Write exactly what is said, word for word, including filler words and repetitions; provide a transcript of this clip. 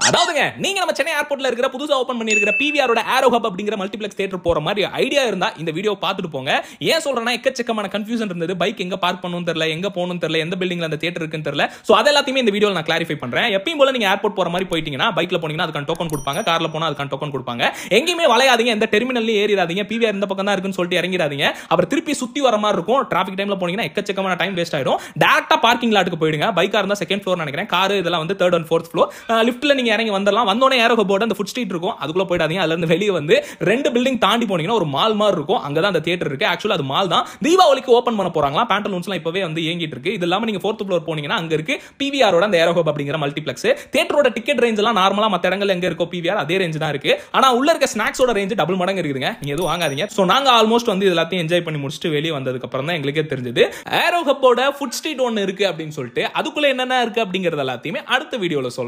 அதாவதுங்க நீங்க நம்ம சென்னை ஏர்போர்ட்ல இருக்கிற புதுசா ஓபன் பண்ணியிருக்கிற P V R ஓட Aerohub அப்படிங்கிற மல்டிப்ளெக்ஸ் தியேட்டர் போற மாதிரி ஐடியா இருந்தா இந்த வீடியோ பார்த்துட்டு போங்க. ஏன் சொல்றேன்னா எக்கச்சக்கமான கன்ஃபியூஷன் இருந்தது. பைக் எங்க பார்க் பண்ணனும் தெரியல, எங்க போகணும் தெரியல, எந்த பில்டிங்ல அந்த தியேட்டர் இருக்குன்னு தெரியல. சோ அத எல்லாத்தையுமே இந்த வீடியோல நான் கிளாரிஃபை பண்றேன். எப்பவும் போல நீங்க ஏர்போர்ட் போற மாதிரி போயிட்டீங்கன்னா பைக்ல போனீங்கன்னா அதுக்கான டோக்கன் கொடுப்பாங்க, கார்ல போனா அதுக்கான டோக்கன் கொடுப்பாங்க. எங்கேயுமே வளையாதீங்க, எந்த டெர்மினல்லையும் ஏறிடாதீங்க. P V R இந்த பக்கம் தான் இருக்குன்னு சொல்லிட்டு இறங்கிடாதீங்க. அப்புறம் திருப்பி சுத்தி வர மாதிரி இருக்கும். டிராபிக் டைம்ல போனீங்கன்னா எக்கச்சக்கமான டைம் வேஸ்ட் ஆயிடும். டைரக்டா பார்க்கிங் லாட்டுக்கு போயிடுங்க. பைக்கா இருந்தா செகண்ட் ஃப்ளோர் நினைக்கிறேன், கார் இதெல்லாம் வந்து தேர்ட் அண்ட் ஃபோர்த் ஃப்ளோர். லிஃப்ட்ல நீங்க இறங்கி வந்துடலாம். வந்தோடனே Aerohub அந்த ஃபுட் ஸ்ட்ரீட் இருக்கும், அதுக்குள்ள போயிடாதீங்க. அதுல இருந்து வெளியே வந்து ரெண்டு பில்டிங் தாண்டி போனீங்கன்னா ஒரு மால் மாதிரி இருக்கும், அங்கதான் அந்த தியேட்டர் இருக்கு. ஆக்சுவலா அது மால் தான். தீபாவளிக்கு ஓபன் பண்ண போறாங்களா, பேண்டலூன்ஸ்லாம் இப்பவே வந்து இயங்கிட்டு இருக்கு. இது இல்லாம நீங்க ஃபோர்த் ஃப்ளோர் போனீங்கன்னா அங்க இருக்கு P V R ஓட அந்த Aerohub அப்படிங்கிற மல்டிப்ளெக்ஸ். தியேட்டரோட டிக்கெட் ரேஞ்ச் எல்லாம் நார்மலா மத்த இடங்கள்ல எங்க இருக்கோ P V R அதே ரேஞ்ச் தான் இருக்கு. ஆனா உள்ள இருக்க ஸ்நாக்ஸோட ரேஞ்ச் டபுள் மடங்கு இருக்குதுங்க. நீங்க எதுவும் வாங்காதீங்க. சோ நாங்க ஆல்மோஸ்ட் வந்து எல்லாத்தையும் என்ஜாய் பண்ணி முடிச்சுட்டு வெளியே வந்ததுக்கு அப்புறம் தான் எங்களுக்கே தெரிஞ்சது Aerohub ஓட ஃபுட் ஸ்ட்ரீட் ஒன்னு இருக்கு அப்படின்னு சொல்லிட்டு. அதுக்குள்ள என்னென்ன இருக்கு அப்படிங்கறது எல்லாத்தையுமே அடுத்த வீடியோல சொல்றேன்.